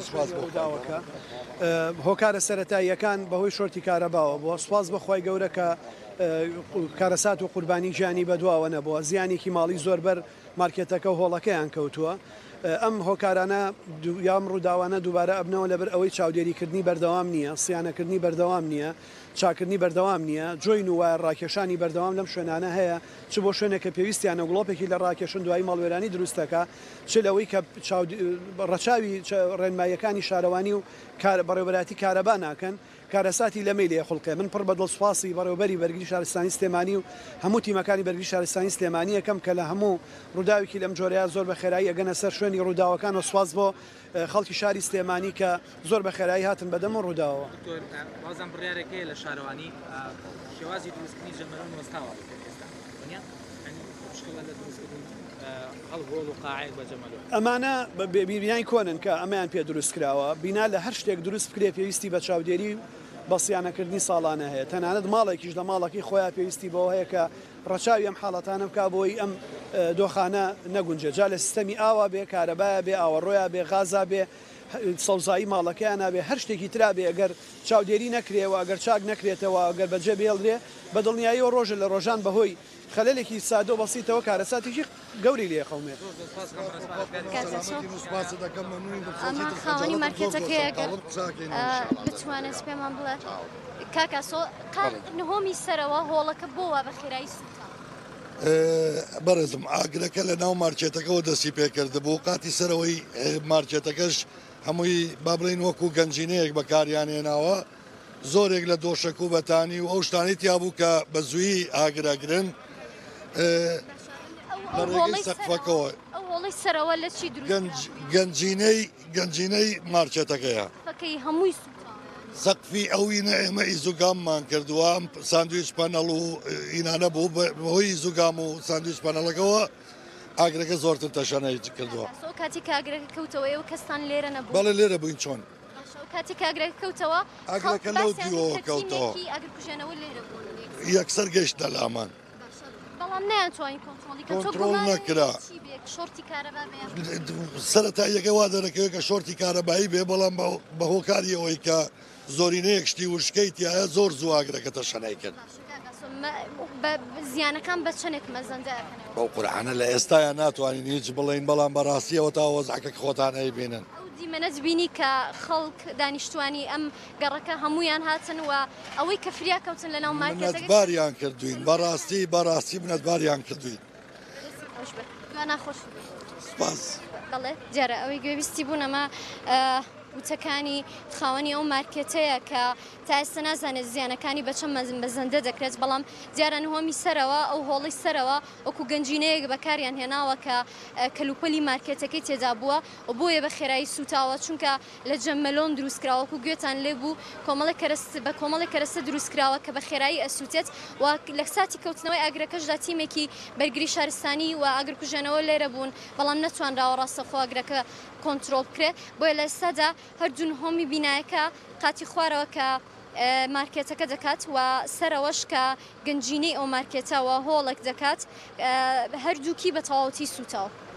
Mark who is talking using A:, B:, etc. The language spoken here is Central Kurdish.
A: داوەکە هۆکارە سەرەتاییەکان بەهۆی شۆرتی کارەباوە بووە سواز بەخوای گەورە کە کارەسات و قوربانی ژیانی بەدواوە نەبووە زیانێکی ماڵی زۆربەر مارکێتەکە و هۆڵەکەیان کەوتووە ئەم هۆکارانە یام ڕووداوانە دووبارە ئەبنەوە لەبەر ئەوەی چاودێریکردنی بەردەوام نییە سیانەکردنی بەردەوام نییە چاکردنی بەردەوام نییە جۆین و وایە ڕاکێشانی بەردەوام لەم شوێنانە هەیە چ بۆ شوێنێکە پێویستیانە گڵۆپێکی لە ڕاکێشن دوای ماڵوێرانی دروستەکە چ لەوەی کە ڕەچاوی ڕێنماییەکانی شارەوانی و بەڕێوەبەراتی کارەبا ناکەن کارەساتی لەمەی لێ خوڵقێ من پڕ بەدڵ سوپاسی بەڕێوەبەری بەرگری شارستانی سلێمانی و هەموو تیمەکانی بەرگری شارستانی سلێمانی یەکەم کە لە هەموو ڕووداوێکی لەم جۆرەیە زۆر بە خێرایی ئەگەنە سەر شوێنی ڕووداوەکان و سواز بۆ خەڵکی شاری سلێمانی کە زۆر بە خێرایی هاتن بەدەم و ڕووداوە
B: بازم بڕیارێکەیە لە شارەوانی شێوازی دروستکردنی ژەمەرۆ وەستاوە ئەمانە بینای کۆنن کە ئەمەیان پێ دروست کراوە بینا لە هەر شتێک دروست بکرێ پێویستی بە چاودێری بەسییانەکردنی ساڵانە هەیە تەنانەت ماڵێکیش لە ماڵەکەی خۆیان پێویستی بەوە هەیە کە ڕەچاوی ئەم حاڵەتانە بک بۆی ئەم دۆخانە نەگونجێ جا لە سیستەمی ئاوا بێ کارەبایە بێ ئاوەڕۆیە بێ غازا بێ سەوزایی ماڵەکەیان نابێ هەر شتێکی ترا بێ ئەگەر چاودێری نەکرێەوە ئەگەر چاک نەکرێتەوە ئەگەر بەجێ بێڵرێ بە دڵنیاییەوە ڕۆژە لە ڕۆژان بەهۆی خەلەلێکی سادۆ بەسیتەوە کارەساتێکی گەوری لێ خەومێت
C: ئەمە خاوەنی مارکێتەکەی ئەگەر بتوانێت پێمان بڵێ کاکاسۆ نهۆمی سەرەوە هۆڵەکە بۆوە بە خێرایی سووتان
D: بەرزم ئاگرەکە لە ناو مارکێتەکەەوە دەستی پێکرد بۆ قاتی سەرەوەی مارکێتەکەش هەمووی با بڵین وەکو گەنجینەیەک بەکاریانێناوە زۆرێک لە دۆشک و بەتانی و ئەو شتانی تیا بوو کە بە زووی ئاگرەگرن سەقفەکەەوە
C: سەرەوە لە چی
D: گەنجینەی مارکێتەکەیە
C: هەمووی
D: سەقفی ئەوینە ئێمە ئیزوگاممان کردووە ساندویچ پەنەڵ و ئینانە بوو بەهۆی ئیزوگام و ساندویچ پەنەڵەکەەوە ئاگرەکە زۆرتر تەشەنەی کردووە
C: کاتی کاگرەکە کەوتەوە ئێوە کەستان لێرە نەبوو
D: بەڵێ لێرە بووین چۆن
C: کاتی کاگرەکە کەوتەوە
D: ئاگرەکە لەو دیوەوە کەوتەوە
C: ئاگرکوژێنەوە لێرە
D: یەکسەر گەشتە لامان
C: بەڵام نەیانتوانین
D: کۆنتڕۆڵ نەکرا
C: شۆرتی کارەبا
D: سەرەتاییەکە وا دەرەکەوێت کە شۆرتی کارەبایی بێ بەڵام بە هۆکاریەوەی کە زۆرینەیەک شتی وشکەیتیایە زۆر زوواگرەکە تەشەنای کرد
C: زیانەکان بە چەندێک مەزەندەکەن
D: بەو قورعانە لە ئێستاە ناتوانین هیچ بڵین بەڵام بەڕاستیەوە تا وەزعکە خۆتان ئەیبینن
C: دیمەنەت بینی کە خەڵک دانیشتوانی ئەم گەڕەکە هەمویان هاتن و ئەوەی کە فریا کەوتن لە ناو مارکێتەکە
D: باریان کردوین بەڕاستی منەتباریان کردوین
C: ناخۆش
D: سپاس
C: بەڵێ جارە ئەوەی گوێویستی بوون ئەمە وتەکانی خاوەنی ئەو مارکێتەیە کە تا ئێستا نازانێت زیانەکانی بە چەند بەزەندە دەکرێت بەڵام دیارە هۆمی سەرەوە ئەو هۆڵی سەرەوە وەکو گەنجینەیەک بەکاریان هێناوە کە کەلوپەلی مارکێتەکەی تێدا بووە و بۆیە بە خێرایی سوتاوە چونکە لە جەممەلۆن دروستکراوەکو گوێتان لێ بوو بە کۆمەڵی کەرەستە دروستکراوە کە بە خێرایی ئەسووتێت و لە ساتی کەوتنەوەی ئاگرەکەشدا تیمێکی بەرگری شارستانی و ئاگرکوژێنەوە لێرە بوون بەڵام نەتوانراوە ڕاستەخۆ ئاگرەکە کۆنتترۆل بکرێ بۆیە لە ئێستادا هەردوون هۆمی بینایەکە قاتی خوارەوە کە مارکێتەکە دەکات و سەرەوەش کە گەنجینەی ئەو مارکێتەوە هۆڵێک دەکات هەردووکی بە تەواوەتی سوتاوە.